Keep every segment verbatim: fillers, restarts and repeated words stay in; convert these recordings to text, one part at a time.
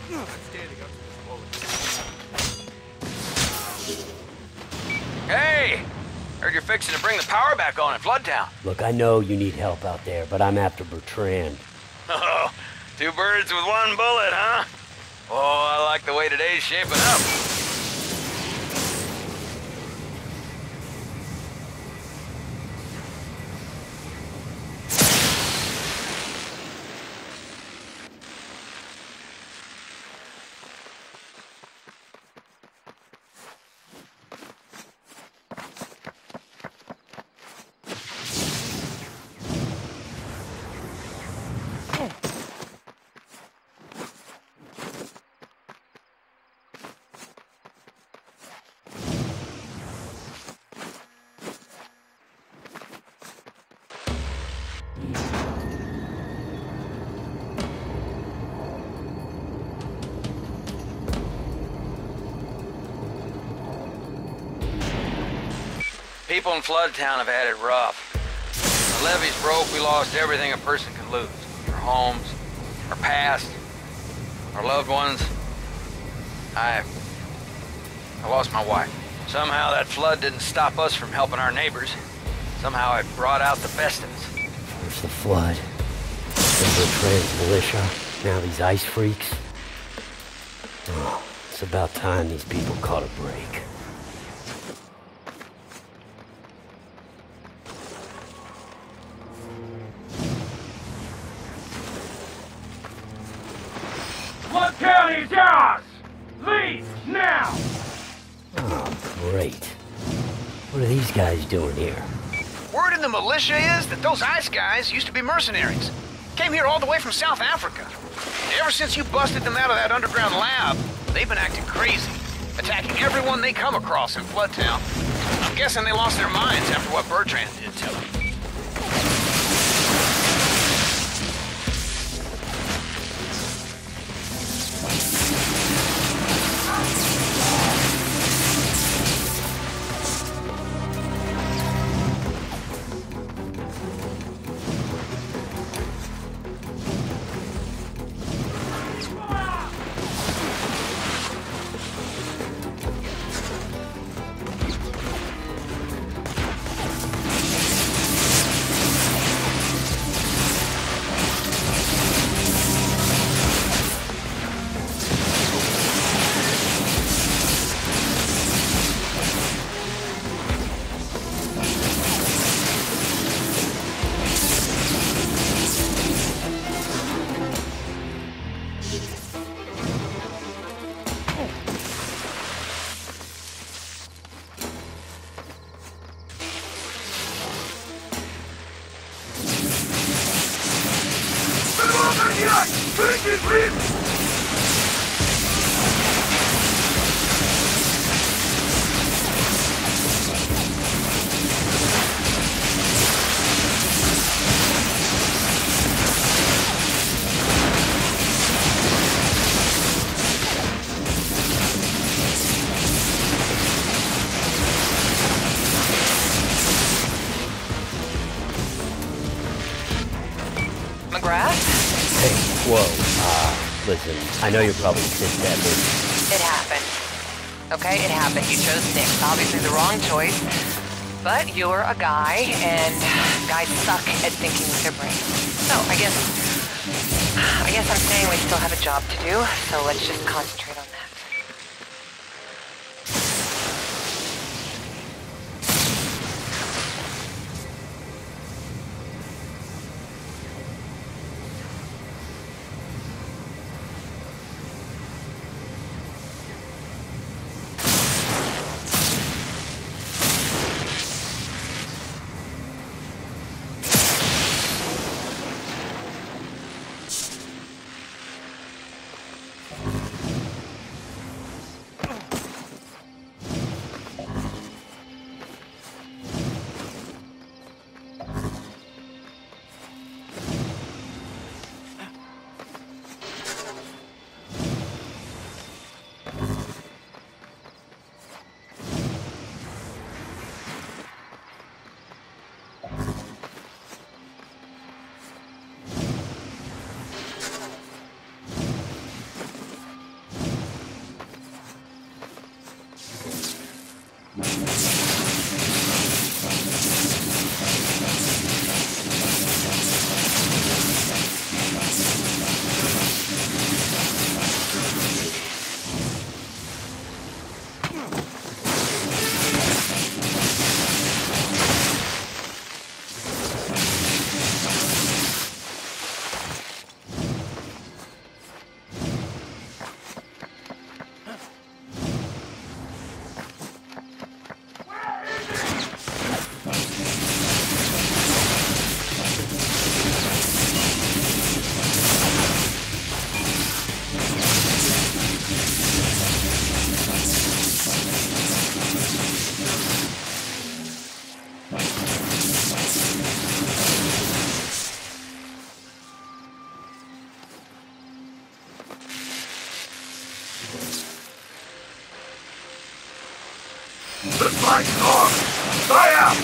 standing up to this bullet. Hey! Heard you're fixing to bring the power back on in Floodtown. Look, I know you need help out there, but I'm after Bertrand. Oh, two birds with one bullet, huh? Oh, I like the way today's shaping up. People in Floodtown have had it rough. The levees broke, we lost everything a person can lose. Our homes, our past, our loved ones. I... I lost my wife. Somehow that flood didn't stop us from helping our neighbors. Somehow it brought out the best in us. First the flood, then Bertrand's militia, now these ice freaks. Oh, it's about time these people caught a break. Flood County's yours! Leave now! Oh, great. What are these guys doing here? Word in the militia is that those ice guys used to be mercenaries. Came here all the way from South Africa. Ever since you busted them out of that underground lab, they've been acting crazy, attacking everyone they come across in Floodtown. I'm guessing they lost their minds after what Bertrand did to them. Hey, whoa. Uh, listen, I know you're probably pissed at me. It happened. Okay, it happened. You chose Nick. Obviously the wrong choice. But you're a guy, and guys suck at thinking with their brains. So, I guess... I guess I'm saying we still have a job to do, so let's just concentrate on that. The fight's on! Fire!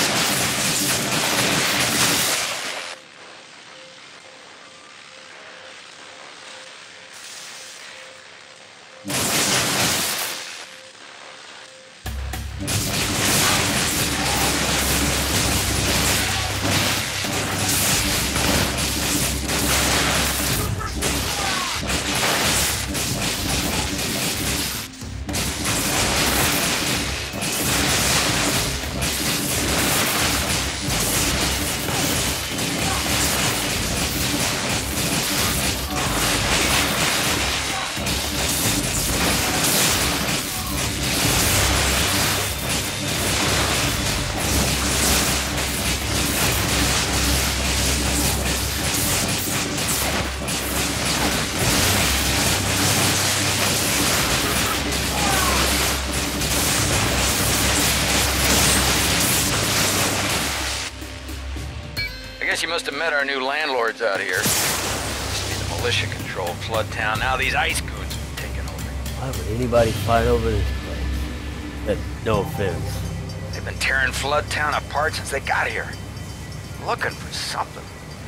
I guess you must have met our new landlords out here. Used to be the militia-controlled flood town. Now these ice goons have taken over. Why would anybody fight over this place? Uh, no offense. They've been tearing flood town apart since they got here. Looking for something.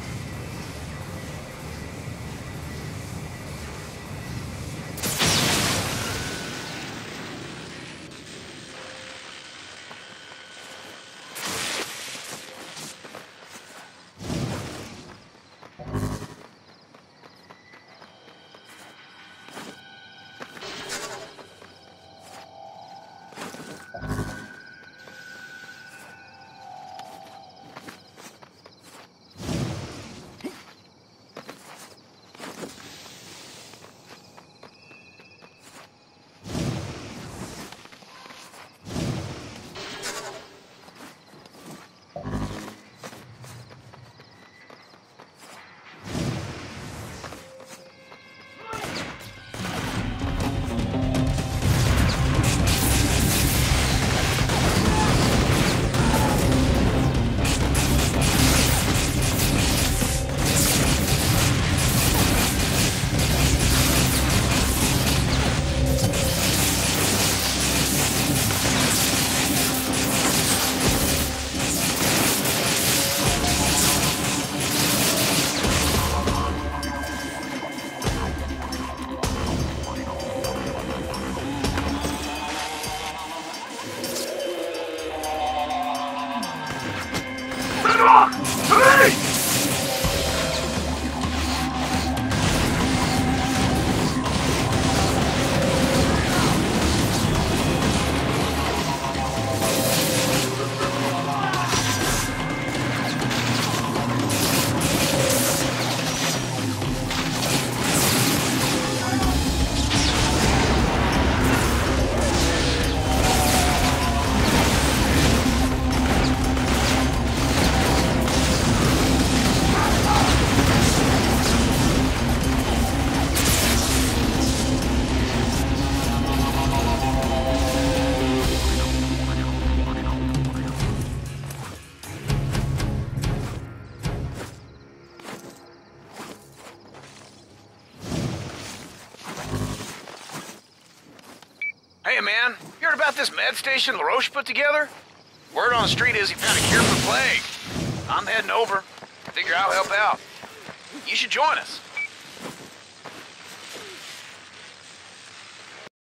Hey, man, you heard about this med station LaRoche put together? Word on the street is he found a cure for the plague. I'm heading over. Figure I'll help out. You should join us.